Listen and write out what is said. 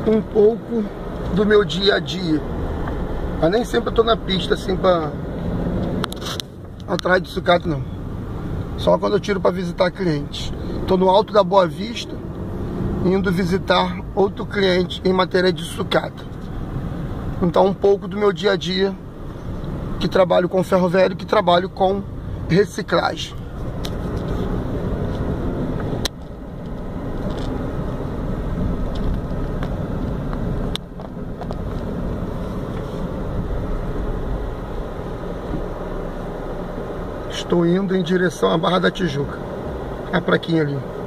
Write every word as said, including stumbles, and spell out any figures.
um pouco do meu dia a dia. Mas nem sempre eu tô na pista assim pra atrás de sucata, não. Só quando eu tiro para visitar clientes. Tô no Alto da Boa Vista, indo visitar outro cliente em matéria de sucata. Então um pouco do meu dia a dia, que trabalho com ferro velho, que trabalho com reciclagem. Estou indo em direção à Barra da Tijuca. A plaquinha ali.